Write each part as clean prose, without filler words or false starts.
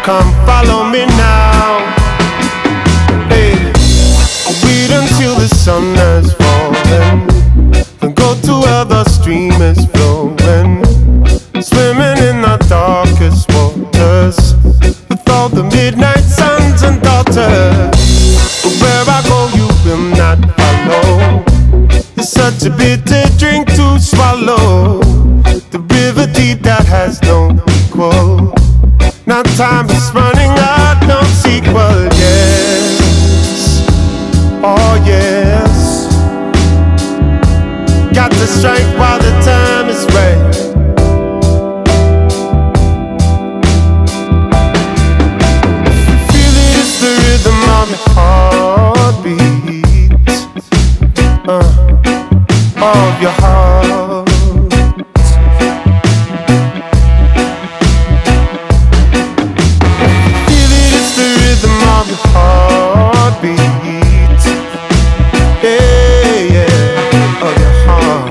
come follow me now. Hey, wait until the sun has fallen, then go to where the stream is flowing, swimming in the darkest waters with all the midnight sons and daughters. But where I go you will not follow. It's such a bitter drink to swallow, the river deep that has no equal. Now time is running out, no sequel. Yes, oh yes, got to strike while the time is right. Feel it, it's the rhythm of your heartbeat, of your heart. Feel it, it's the rhythm of your heartbeat, yeah, yeah, of your heart.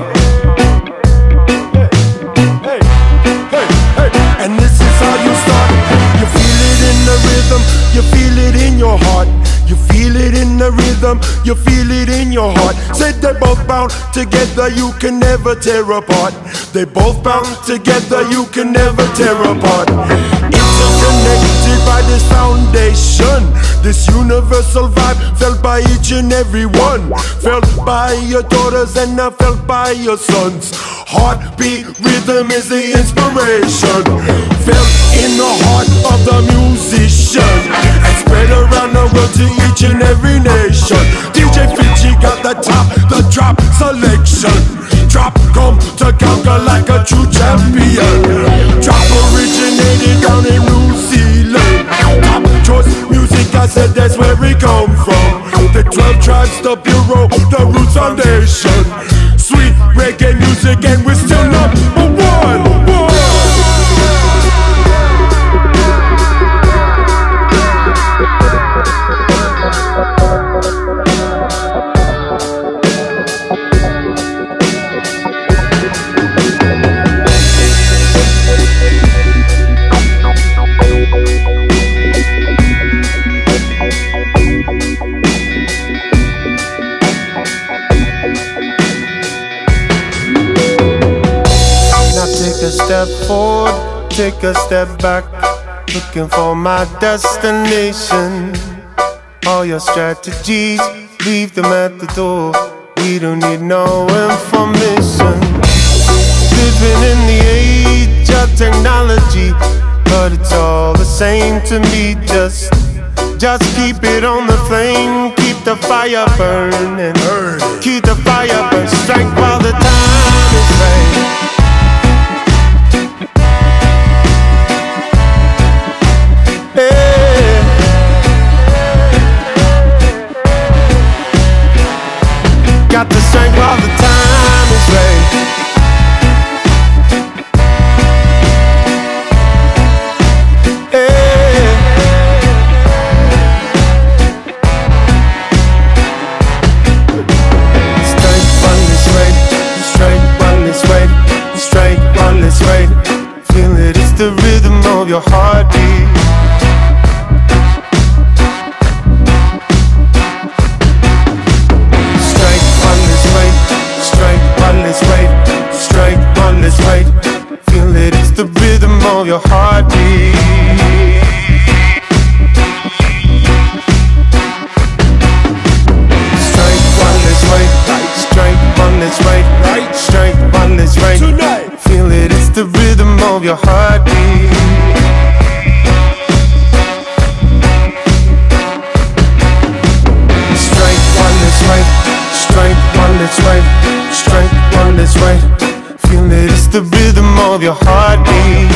Hey, hey, hey, and this is how you start. You feel it in the rhythm, you feel it in your heart. You feel it in the rhythm, you feel it in your heart. Said they're both bound together, you can never tear apart. They both bound together, you can never tear apart. Interconnected by this foundation, this universal vibe felt by each and every one. Felt by your daughters and now felt by your sons. Heartbeat rhythm is the inspiration, felt in the heart of the musician, and spread around the world to each and every nation. DJ Fiji got the top, the drop selection. Drop come to conquer like a true champion. Drop originated down in New Zealand. Top choice music, I said that's where we come from. The 12 tribes, the bureau, the roots foundation. Sweet reggae music and we're still number one. Take a step forward, take a step back, looking for my destination. All your strategies, leave them at the door. We don't need no information. Living in the age of technology, but it's all the same to me. Just keep it on the flame, keep the fire burning, keep the fire burning. Strike while the time is right. Got to strike while the time is right. Hey. Strike while it's right, strike while it's right, strike while it's right. Feel it, it's the rhythm of your heartbeat. Strike one that's right. Feel it, it's the rhythm of your heartbeat. Strike one that's right. Strike one that's right. Strike one that's right. Feel it, it's the rhythm of your heartbeat. Strike one that's right. Strike one that's right. Strike one that's right. Feel it, it's the rhythm of your heartbeat.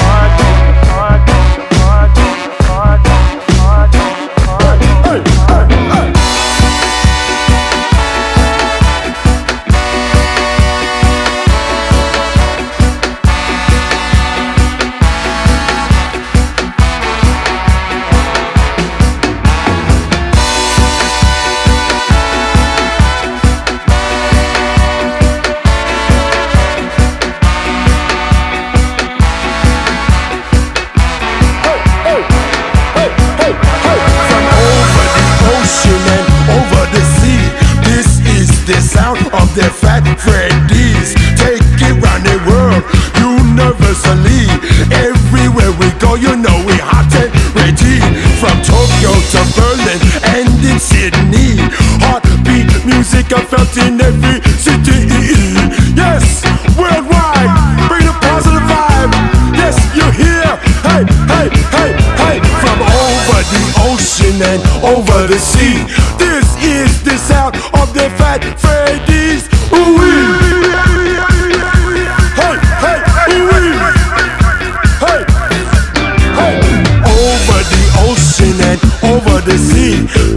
sound of the Fat Freddy's. Take it round the world, universally. Everywhere we go, you know we hot and ready. From Tokyo to Berlin and in Sydney, heartbeat music I felt in every city. Yes, worldwide, bring the positive vibe. Yes, you hear, hey, hey, hey, hey. From over the ocean and over the sea, this is the sound of the Fat Freddy's. Ooh-wee. Hey, hey, ooh-wee. Hey, hey. Over the ocean and over the sea,